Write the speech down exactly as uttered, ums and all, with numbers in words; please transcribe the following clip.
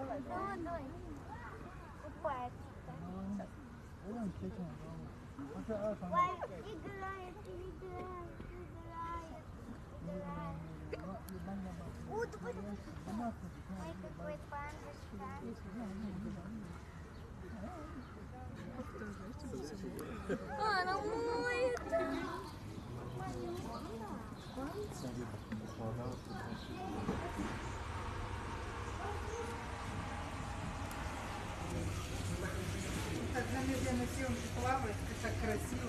Давай, давай. Купает. Ой, играет, играет, играет, играет. О, давай, давай. Ой, какой панда. А, она моет. Так замедленно съемки плавает, так красиво.